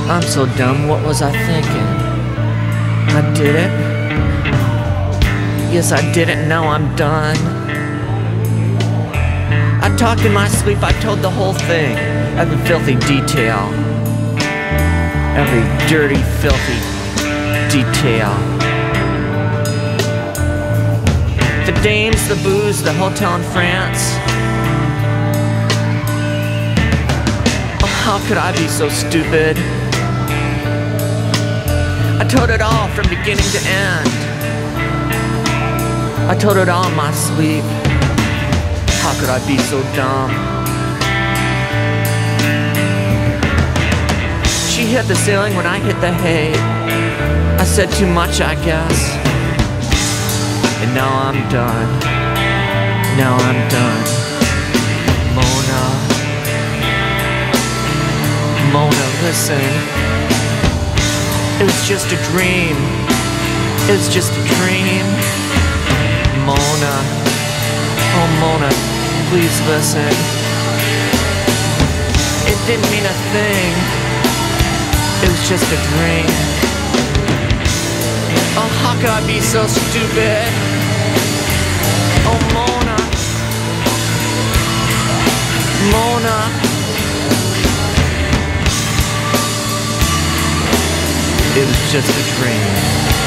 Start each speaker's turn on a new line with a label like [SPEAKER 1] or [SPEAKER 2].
[SPEAKER 1] I'm so dumb, what was I thinking? I did it. Yes, I did it, now I'm done. I talked in my sleep, I told the whole thing, every filthy detail. Every dirty, filthy detail. The dames, the booze, the hotel in France. Oh, how could I be so stupid? I told it all from beginning to end. I told it all in my sleep. How could I be so dumb? She hit the ceiling when I hit the hay. I said too much, I guess. And now I'm done. Now I'm done. Mona, listen. It was just a dream. It was just a dream. Mona, oh Mona, please listen. It didn't mean a thing. It was just a dream. Oh, how could I be so stupid? Oh Mona, Mona. It was just a dream.